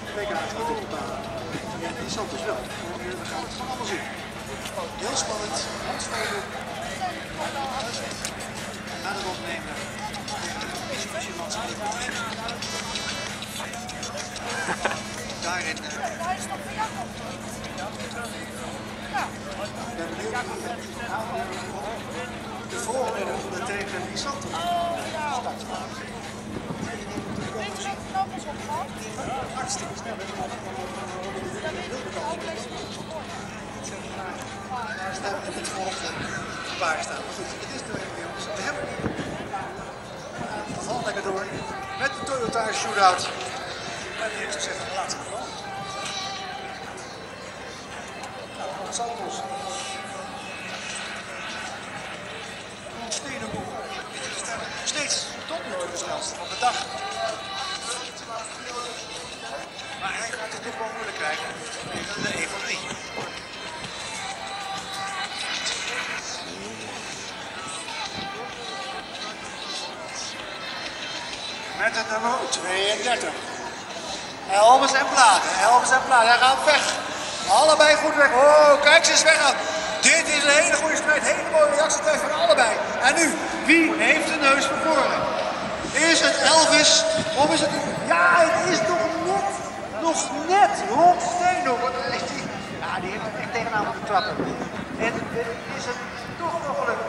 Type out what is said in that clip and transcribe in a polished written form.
WK gaat op de baan. Ja, die zal dus wel. We gaan het allemaal zien. Heel spannend. Na de opnemen. Daarin. De volgende ronde tegen Lisanto. Hartstikke snel. We hebben het volgende waar staan. Maar goed, het is er even, jongens. We hebben het valt lekker door. Met de Toyota Shootout. En die heeft gezegd, laten we gewoon. Santos. Steeds tot nu toe de snelste van de dag. Maar hij gaat het toch wel moeilijk krijgen. De 1 van 3. Met het nummer 32. Elvis en Platen. Hij gaat weg. Allebei goed weg. Oh, kijk, ze is weggaan. Dit is een hele goede strijd. Hele mooie reactietijd van allebei. En nu, wie heeft de neus van voren? Is het Elvis of is het... Ja, het is nog net. Ron Steenhoek. Ja, die heeft het echt tegenaan moeten trappen. En is het toch nog gelukt?